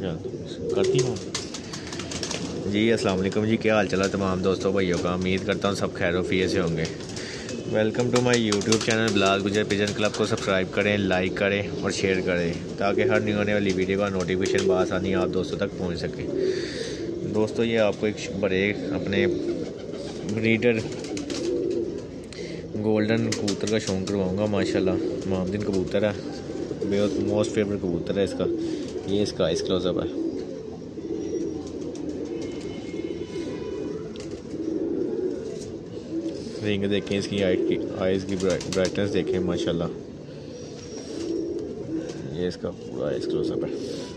करती हूँ जी। अस्सलाम वालेकुम जी, क्या हाल चला तमाम दोस्तों भाइयों का। उम्मीद करता हूँ सब खैर वफियत से होंगे। Welcome to my YouTube channel Bilal Gujar pigeon club को सब्सक्राइब करें, लाइक करें और शेयर करें ताकि हर न्यू आने वाली वीडियो का नोटिफिकेशन बआसानी आप दोस्तों तक पहुँच सके। दोस्तों ये आपको एक बड़े अपने ब्रीडर गोल्डन कबूतर का शौक़ करवाऊँगा। माशाल्लाह मामदीन कबूतर है, बहुत मोस्ट फेवरेट कबूतर है इसका। ये इसका आइस क्लोजअप है। रिंग देखें इसकी, आइज़ की ब्राइटनेस देखें माशाल्लाह। ये इसका पूरा आइस क्लोजअप है।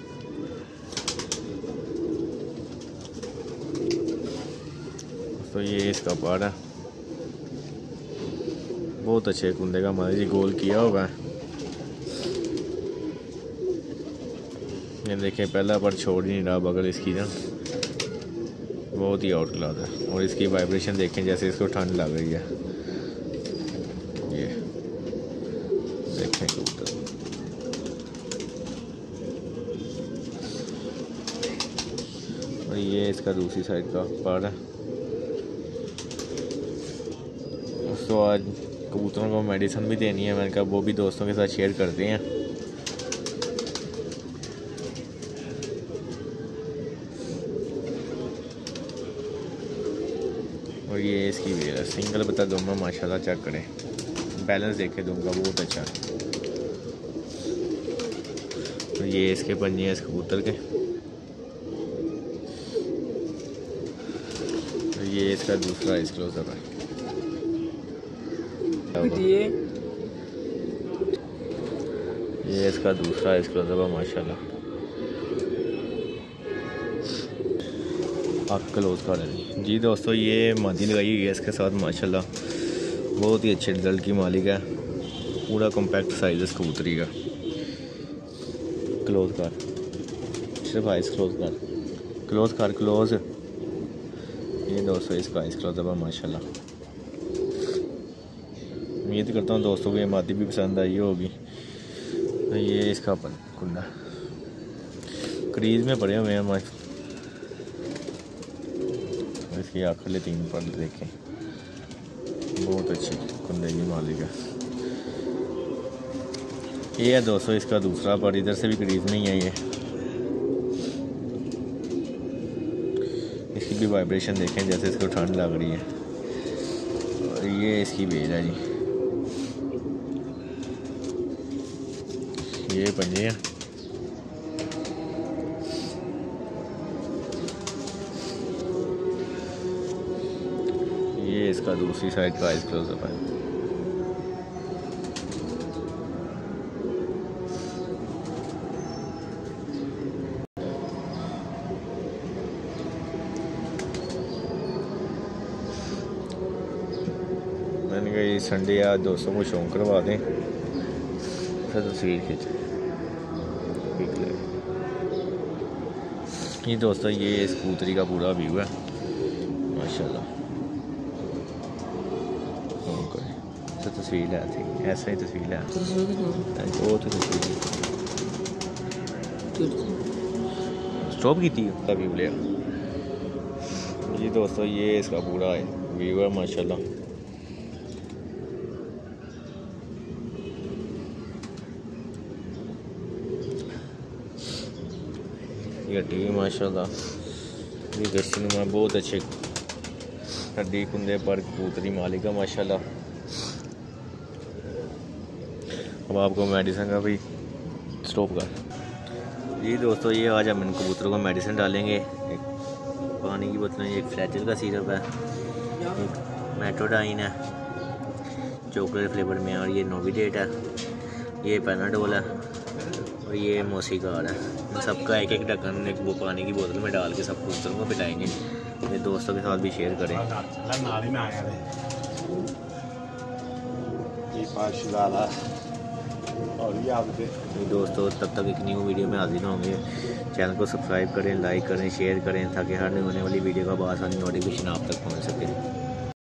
तो ये इसका पार है, बहुत अच्छे कुंदे का हमारे जी गोल किया होगा। ये देखें पहला पर छोड़ ही नहीं रहा बगल इसकी ना, बहुत ही आउट क्लास है। और इसकी वाइब्रेशन देखें जैसे इसको ठंड लग रही है। ये देखें कबूतर, और ये इसका दूसरी साइड का पर है। तो आज कबूतरों को मेडिसिन भी देनी है, मैंने कहा वो भी दोस्तों के साथ शेयर करते हैं। और ये इसकी वेल है, सिंगल बता दूंगा माशाल्लाह। चेक करें, बैलेंस देखे दूंगा, बहुत अच्छा। और ये इसके पंजे हैं इस कबूतर के। और ये इसका दूसरा आइस क्लोजअप है। ये इसका दूसरा आइस क्लोजअप है माशाल्लाह। आप क्लोज कर लें जी। दोस्तों ये मादी लगाई हुई है इसके साथ माशाल्लाह, बहुत ही अच्छे रिजल्ट की मालिक है। पूरा कॉम्पैक्ट साइज है कबूतरी का। क्लोज कर, सिर्फ आइस क्लोज कर, क्लोज कर, क्लोज। ये दोस्तों इसका आइस क्लोजअप है माशाल्लाह। उम्मीद करता हूँ दोस्तों को ये मादी भी पसंद आई होगी। ये इसका कुंडा क्रीज में पड़े हुए हैं। इसकी आखिरी 3 पर देखें, बहुत अच्छी कुंडे की मालिक है। ये है दोस्तों इसका दूसरा पर, इधर से भी क्रीज में ही है। ये इसकी भी वाइब्रेशन देखें जैसे इसको ठंड लग रही है। और ये इसकी बेल है जी। ये पंजे हैं। ये इसका दूसरी साइड का आइस क्लोजअप है। मैंने कहा ये संडे आज दोस्तों को शौक करवा दें, फिर तस्वीर खींच। ये दोस्तों ये इस कबूतरी का पूरा व्यू है माशाल्लाह। तो तस्वीर है थी, ऐसा ही तस्वीर है। वो तो तस्वीर स्टॉप की थी व्यू लिया जी। दोस्तों ये इसका पूरा व्यू है माशाल्लाह। ये टीवी माशाल्लाह, ये दस्ती में बहुत अच्छे हड्डी कुंदे पर कबूतरी मालिक है माशाल्लाह। अब आपको मेडिसिन का भी स्टॉप कर जी। दोस्तों ये आज हम इन कबूतरों को मेडिसिन डालेंगे। एक पानी की बोतल है, एक फ्लैचर का सिरप है, एक मेट्रोडाइन है चॉकलेट फ्लेवर में, और ये नोविडेट है, ये पैनाडोल है, और ये मोसिकार है। इन सबका एक ढक्कन एक वो पानी की बोतल में डाल के सब कबूतरों को पिलाएंगे। मेरे दोस्तों के साथ भी शेयर करें। और ये आपके दोस्तों तब तक एक न्यू वीडियो में हाजिर होंगे। चैनल को सब्सक्राइब करें, लाइक करें, शेयर करें ताकि हर होने वाली वीडियो का बआसानी नोटिफिकेशन आप तक पहुंच सके।